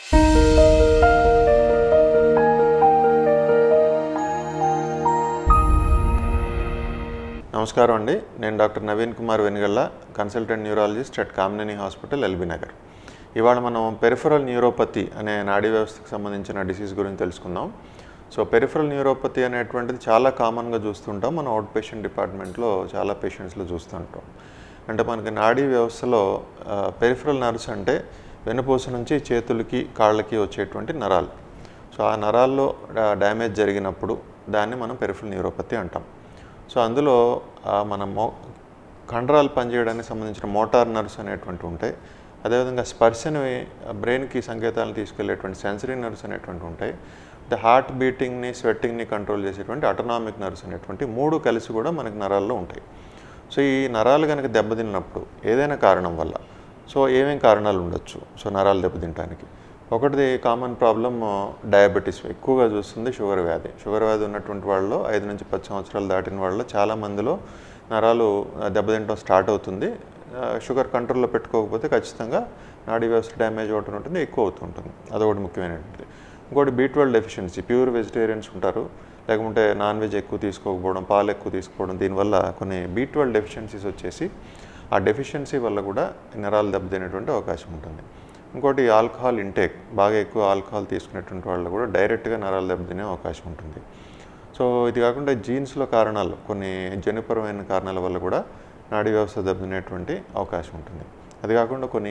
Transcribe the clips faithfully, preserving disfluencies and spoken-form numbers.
నమస్కారం అండి. నేను doctor Naveen Kumar Venugalla, consultant neurologist at Kamineni hospital, LB Nagar. ఇవాళ మనం పెరిఫరల్ న్యూరోపతి అనే నాడీ వ్యవస్థకు సంబంధించిన డిసీజ్ గురించి తెలుసుకుందాం. సో పెరిఫరల్ న్యూరోపతి అనేటువంటిది చాలా కామన్గా చూస్తుంటాం. మనం అవుట్ పేషెంట్ డిపార్ట్మెంట్లో చాలా పేషెంట్స్లో చూస్తుంటాం. అంటే మనకి నాడీ వ్యవస్థలో పెరిఫరల్ నర్వ్స్ అంటే వెన్నుపూస నుంచి చేతులకి కాళ్ళకి వచ్చేటువంటి నరాలు. సో ఆ నరాల్లో డ్యామేజ్ జరిగినప్పుడు దాన్ని మనం పెరిఫరల్ న్యూరోపతి అంటాం. సో అందులో మన మో కండరాలు పనిచేయడానికి సంబంధించిన మోటార్ నర్వ్స్ అనేటువంటి ఉంటాయి. అదేవిధంగా స్పర్శని బ్రెయిన్కి సంకేతాలను తీసుకెళ్లేటువంటి సెన్సరీ నర్వ్స్ అనేటువంటి ఉంటాయి. అంటే హార్ట్ బీటింగ్ని, స్వెట్టింగ్ని కంట్రోల్ చేసేటువంటి ఆటోనామిక్ నర్వ్స్ అనేటువంటి మూడు కలిసి కూడా మనకి నరాల్లో ఉంటాయి. సో ఈ నరాలు కనుక దెబ్బతిన్నప్పుడు ఏదైనా కారణం వల్ల, సో ఏమేం కారణాలు ఉండొచ్చు సో నరాలు దెబ్బతినడానికి? ఒకటిది కామన్ ప్రాబ్లం డయాబెటీస్ ఎక్కువగా చూస్తుంది, షుగర్ వ్యాధి. షుగర్ వ్యాధి ఉన్నటువంటి వాళ్ళలో ఐదు నుంచి పది సంవత్సరాలు దాటిన వాళ్ళలో చాలా మందిలో నరాలు దెబ్బతింటం స్టార్ట్ అవుతుంది. షుగర్ కంట్రోల్లో పెట్టుకోకపోతే ఖచ్చితంగా నాడీ వ్యవస్థ డ్యామేజ్ అవటం ఉంటుంది, ఎక్కువ అవుతుంటుంది. అదొకటి ముఖ్యమైనటువంటిది. ఇంకోటి B twelve deficiency. Pure vegetarians ఉంటారు, లేకుంటే నాన్ వెజ్ ఎక్కువ తీసుకోకపోవడం, పాలు ఎక్కువ తీసుకోవడం, దీనివల్ల కొన్ని బీ ట్వెల్వ్ డెఫిషియన్సీస్ వచ్చేసి ఆ డెఫిషియన్సీ వల్ల కూడా నరాలు దెబ్బతినేటువంటి అవకాశం ఉంటుంది. ఇంకోటి ఆల్కహాల్ ఇంటేక్, బాగా ఎక్కువ ఆల్కహాల్ తీసుకునేటువంటి వాళ్ళు కూడా డైరెక్ట్గా నరాలు దెబ్బతినే అవకాశం ఉంటుంది. సో ఇది కాకుండా జీన్స్లో కారణాలు, కొన్ని జన్యుపరమైన కారణాల వల్ల కూడా నాడీ వ్యవస్థ దెబ్బతినేటువంటి అవకాశం ఉంటుంది. అది కాకుండా కొన్ని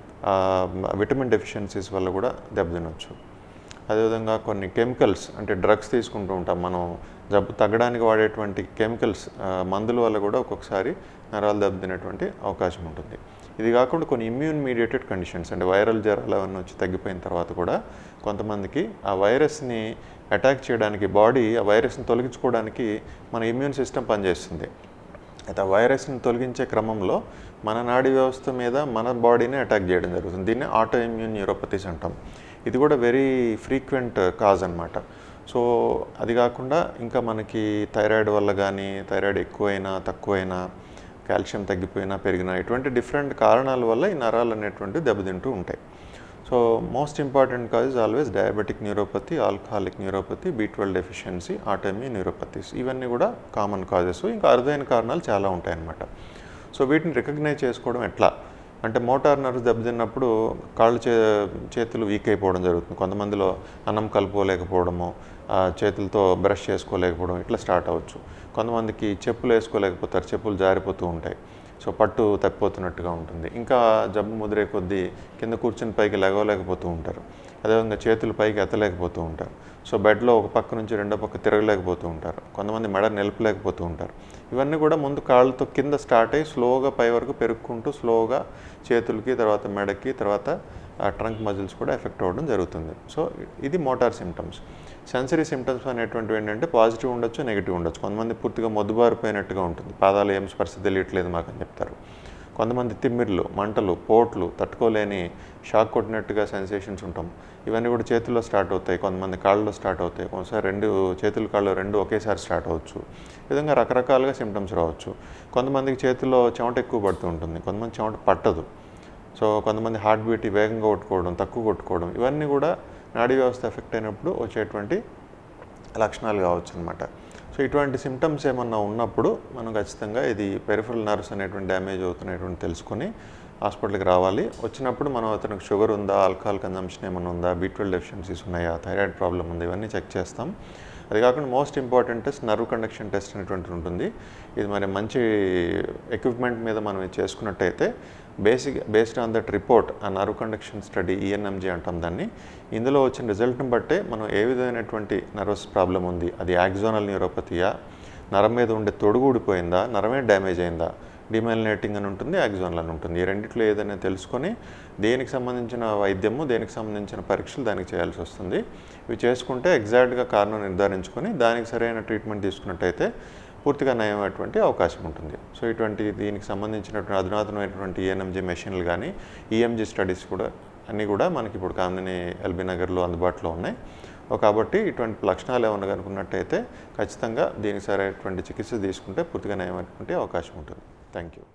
విటమిన్ డెఫిషియన్సీస్ వల్ల కూడా దెబ్బతినవచ్చు. అదేవిధంగా కొన్ని కెమికల్స్, అంటే డ్రగ్స్ తీసుకుంటూ ఉంటాం మనం, జబ్బు తగ్గడానికి వాడేటువంటి కెమికల్స్ మందుల వల్ల కూడా ఒక్కొక్కసారి నరాలు దెబ్బతినేటువంటి అవకాశం ఉంటుంది. ఇది కాకుండా కొన్ని ఇమ్యూన్ మీడియేటెడ్ కండిషన్స్, అంటే వైరల్ జ్వరాలు అవన్నీ వచ్చి తగ్గిపోయిన తర్వాత కూడా కొంతమందికి ఆ వైరస్ని అటాక్ చేయడానికి, బాడీ ఆ వైరస్ని తొలగించుకోవడానికి మన ఇమ్యూన్ సిస్టమ్ పనిచేస్తుంది. అయితే ఆ వైరస్ని తొలగించే క్రమంలో మన నాడీ వ్యవస్థ మీద మన బాడీని అటాక్ చేయడం జరుగుతుంది. దీన్ని ఆటో ఇమ్యూన్ న్యూరోపతీస్ అంటాం. ఇది కూడా వెరీ ఫ్రీక్వెంట్ కాజ్ అనమాట. సో అది కాకుండా ఇంకా మనకి థైరాయిడ్ వల్ల కానీ, థైరాయిడ్ ఎక్కువైనా తక్కువైనా, కాల్షియం తగ్గిపోయినా పెరిగినా, ఇటువంటి డిఫరెంట్ కారణాల వల్ల ఈ నరాలు అనేటువంటి దెబ్బతింటూ ఉంటాయి. So most important cause is always diabetic neuropathy, alcoholic neuropathy, B twelve deficiency, autoimmune neuropathies. ఇవన్నీ కూడా కామన్ కాజెస్. ఇంకా అరుదైన కారణాలు చాలా ఉంటాయన్నమాట. సో వీటిని రికగ్నైజ్ చేసుకోవడం ఎట్లా అంటే, మోటార్ నర్వ్స్ దెబ్బతిన్నప్పుడు కాళ్ళు చే చేతులు వీక్ అయిపోవడం జరుగుతుంది. కొంతమందిలో అన్నం కలుపుకోలేకపోవడము, చేతులతో బ్రష్ చేసుకోలేకపోవడం ఇట్లా స్టార్ట్ అవ్వచ్చు. కొంతమందికి చెప్పులు వేసుకోలేకపోతారు, చెప్పులు జారిపోతూ ఉంటాయి. సో పట్టు తప్పిపోతున్నట్టుగా ఉంటుంది. ఇంకా జబ్బు ముదిరే కొద్దీ కింద కూర్చుని పైకి లెగవలేకపోతూ ఉంటారు. అదేవిధంగా చేతులు పైకి ఎత్తలేకపోతూ ఉంటారు. సో బెడ్లో ఒక పక్క నుంచి రెండో పక్క తిరగలేకపోతూ ఉంటారు. కొంతమంది మెడ నిలపలేకపోతూ ఉంటారు. ఇవన్నీ కూడా ముందు కాళ్ళతో కింద స్టార్ట్ అయ్యి స్లోగా పై వరకు పెరుక్కుంటూ స్లోగా చేతులకి, తర్వాత మెడకి, తర్వాత ట్రంక్ మజిల్స్ కూడా ఎఫెక్ట్ అవ్వడం జరుగుతుంది. సో ఇది మోటార్ సిమ్టమ్స్. సెన్సరీ సిమ్టమ్స్ అనేటువంటివి ఏంటంటే పాజిటివ్ ఉండొచ్చు, నెగిటివ్ ఉండొచ్చు. కొంతమంది పూర్తిగా మొద్దుబారిపోయినట్టుగా ఉంటుంది, పాదాలు ఏం స్పర్శ తెలియట్లేదు మాకు అని చెప్తారు. కొంతమంది తిమ్మిర్లు, మంటలు, పోట్లు, తట్టుకోలేని షాక్ కొట్టినట్టుగా సెన్సేషన్స్ ఉంటాం. ఇవన్నీ కూడా చేతుల్లో స్టార్ట్ అవుతాయి, కొంతమంది కాళ్ళలో స్టార్ట్ అవుతాయి, కొంతసారి రెండు చేతులు కాళ్ళు రెండు ఒకేసారి స్టార్ట్ అవ్వచ్చు. ఈ విధంగా రకరకాలుగా సిమ్టమ్స్ రావచ్చు. కొంతమందికి చేతుల్లో చెమట ఎక్కువ పడుతూ ఉంటుంది, కొంతమంది చెమట పట్టదు. సో కొంతమంది హార్ట్ బీట్ వేగంగా కొట్టుకోవడం, తక్కువ కొట్టుకోవడం, ఇవన్నీ కూడా నాడీ వ్యవస్థ ఎఫెక్ట్ అయినప్పుడు వచ్చేటువంటి లక్షణాలు కావచ్చు అనమాట. సో ఇటువంటి సిమ్టమ్స్ ఏమన్నా ఉన్నప్పుడు మనం ఖచ్చితంగా ఇది పెరిఫరల్ నర్వ్స్ అనేటువంటి డ్యామేజ్ అవుతున్నటువంటి తెలుసుకొని హాస్పిటల్కి రావాలి. వచ్చినప్పుడు మనం అతనికి షుగర్ ఉందా, ఆల్కహాల్ కన్జంప్షన్ ఏమైనా ఉందా, బీ ట్వెల్వ్ డెఫిషియన్సీస్ ఉన్నాయా, థైరాయిడ్ ప్రాబ్లం ఉందా, ఇవన్నీ చెక్ చేస్తాం. అది కాకుండా most important test nerve conduction test అనేటువంటిది ఉంటుంది. ఇది మరి మంచి ఎక్విప్మెంట్ మీద మనం ఇది చేసుకున్నట్టయితే basic based on that report, ఆ నర్వ్ కండక్షన్ స్టడీ, ఈఎన్ఎంజీ అంటాం దాన్ని, ఇందులో వచ్చిన రిజల్ట్ని బట్టే మనం ఏ విధమైనటువంటి నర్వస్ ప్రాబ్లం ఉంది, అది యాక్సోనల్ న్యూరోపతియా, నరం మీద ఉండే తొడుగు ఊడిపోయిందా, నరమే డ్యామేజ్ అయిందా, డిమైలినేటింగ్ అని ఉంటుంది, యాక్సోనల్ అని ఉంటుంది. ఈ రెండిట్లో ఏదైనా తెలుసుకొని దేనికి సంబంధించిన వైద్యము, దేనికి సంబంధించిన పరీక్షలు దానికి చేయాల్సి వస్తుంది. ఇవి చేసుకుంటే ఎగ్జాక్ట్గా కారణం నిర్ధారించుకొని దానికి సరైన ట్రీట్మెంట్ తీసుకున్నట్టయితే పూర్తిగా నయమైనటువంటి అవకాశం ఉంటుంది. సో ఇటువంటి దీనికి సంబంధించినటువంటి అధునాతనమైనటువంటి ఈఎన్ఎంజీ మెషిన్లు కానీ, ఈఎంజీ స్టడీస్ కూడా అన్నీ కూడా మనకి ఇప్పుడు కామినేని ఎల్బీ నగర్లో అందుబాటులో ఉన్నాయి. కాబట్టి ఇటువంటి లక్షణాలు ఏమన్నా కనుక్కున్నట్టయితే ఖచ్చితంగా దీనికి సరైనటువంటి చికిత్స తీసుకుంటే పూర్తిగా నయమైనటువంటి అవకాశం ఉంటుంది. Thank you.